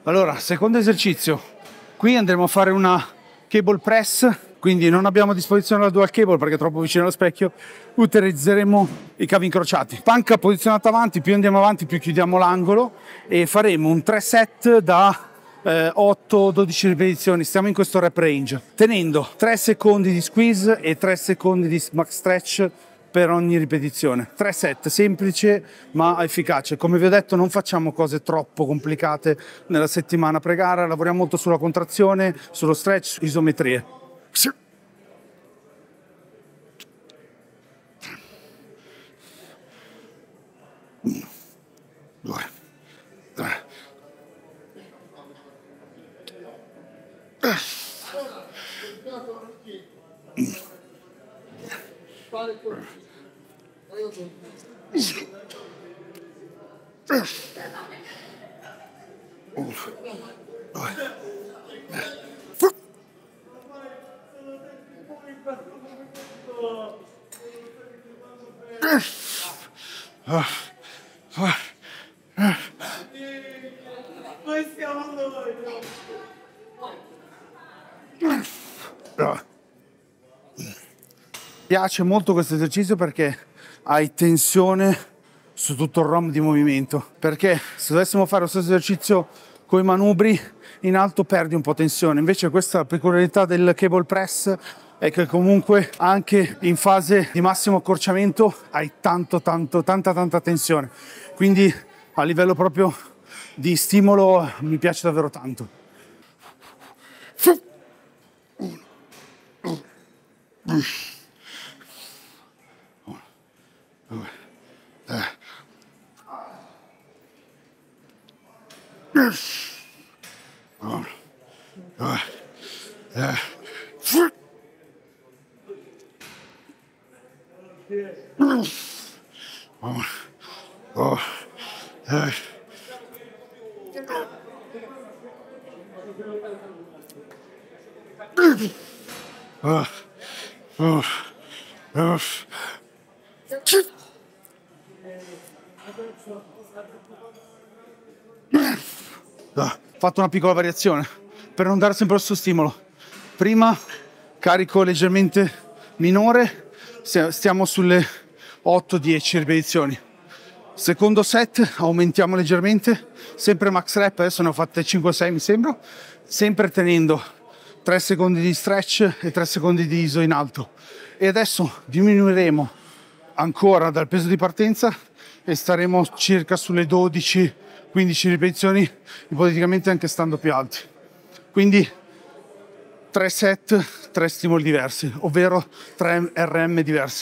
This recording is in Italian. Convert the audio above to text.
Allora, secondo esercizio, qui andremo a fare una cable press, quindi non abbiamo a disposizione la dual cable perché è troppo vicino allo specchio, utilizzeremo i cavi incrociati. Panca posizionata avanti, più andiamo avanti più chiudiamo l'angolo e faremo un 3 set da 8-12 ripetizioni, stiamo in questo rep range, tenendo 3 secondi di squeeze e 3 secondi di max stretch per ogni ripetizione. 3 set, semplice ma efficace. Come vi ho detto, non facciamo cose troppo complicate nella settimana pre-gara, lavoriamo molto sulla contrazione, sullo stretch, su isometrie. 1, 2, 3. Mi piace molto questo esercizio perché hai tensione su tutto il ROM di movimento, perché se dovessimo fare lo stesso esercizio con i manubri in alto perdi un po' tensione. Invece questa peculiarità del cable press è che comunque anche in fase di massimo accorciamento hai tanta tensione, quindi a livello proprio di stimolo mi piace davvero tanto. Ho fatto una piccola variazione per non dare sempre lo stesso stimolo. Prima carico leggermente minore, stiamo sulle 8-10 ripetizioni. Secondo set aumentiamo leggermente, sempre max rep, adesso ne ho fatte 5-6 mi sembra, sempre tenendo 3 secondi di stretch e 3 secondi di iso in alto. E adesso diminuiremo ancora dal peso di partenza e staremo circa sulle 12-15 ripetizioni, ipoteticamente anche stando più alti. Quindi 3 set, 3 stimoli diversi, ovvero 3 RM diversi.